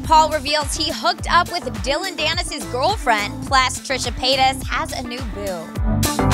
Paul reveals he hooked up with Dillon Danis' girlfriend, plus Trisha Paytas has a new boo.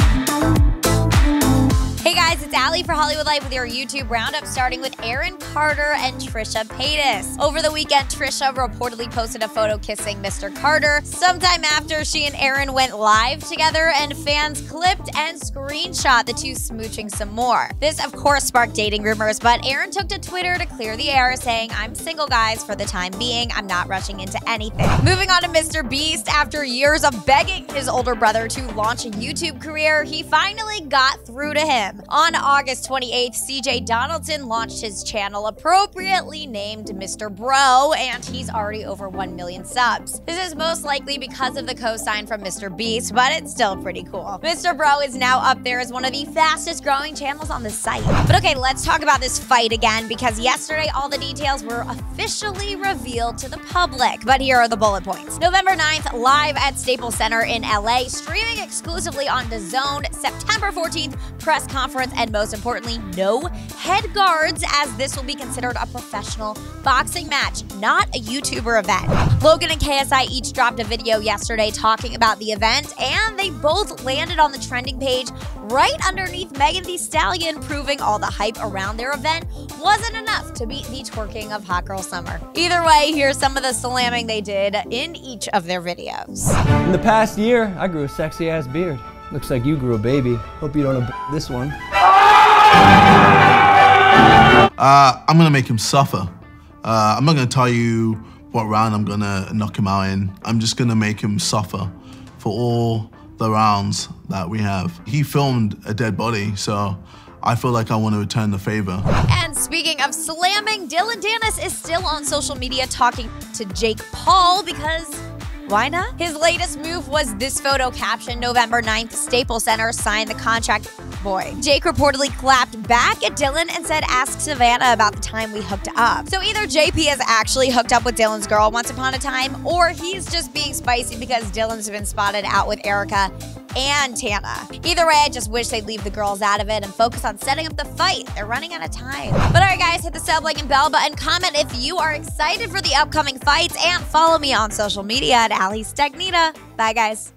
Hey guys, it's Ali for Hollywood Life with your YouTube roundup, starting with Aaron Carter and Trisha Paytas. Over the weekend, Trisha reportedly posted a photo kissing Mr. Carter sometime after she and Aaron went live together, and fans clipped and screenshot the two smooching some more. This, of course, sparked dating rumors, but Aaron took to Twitter to clear the air, saying, "I'm single, guys, for the time being. I'm not rushing into anything." Moving on to Mr. Beast, after years of begging his older brother to launch a YouTube career, he finally got through to him. On August 28th, CJ Donaldson launched his channel, appropriately named Mr. Bro, and he's already over 1 million subs. This is most likely because of the co-sign from Mr. Beast, but it's still pretty cool. Mr. Bro is now up there as one of the fastest growing channels on the site. But okay, let's talk about this fight again, because yesterday all the details were officially revealed to the public. But here are the bullet points. November 9th, live at Staples Center in LA, streaming exclusively on DAZN. September 14th, press conference, and most importantly, no head guards, as this will be considered a professional boxing match, not a YouTuber event. Logan and KSI each dropped a video yesterday talking about the event, and they both landed on the trending page right underneath Megan Thee Stallion, proving all the hype around their event wasn't enough to beat the twerking of Hot Girl Summer. Either way, here's some of the slamming they did in each of their videos. In the past year, I grew a sexy ass beard. Looks like you grew a baby. Hope you don't this one. I'm gonna make him suffer. I'm not gonna tell you what round I'm gonna knock him out in. I'm just gonna make him suffer for all the rounds that we have. He filmed a dead body, so I feel like I want to return the favor. And speaking of slamming, Dillon Danis is still on social media talking to Jake Paul, because why not? His latest move was this photo caption, November 9th, Staples Center, signed the contract. Boy. Jake reportedly clapped back at Dillon and said, "Ask Savannah about the time we hooked up." So either JP has actually hooked up with Dillon's girl once upon a time, or he's just being spicy because Dillon's been spotted out with Erica and Tana. Either way, I just wish they'd leave the girls out of it and focus on setting up the fight. They're running out of time. But alright guys, hit the sub, like, and bell button, comment if you are excited for the upcoming fights, and follow me on social media at Ali Stagnitta. Bye guys.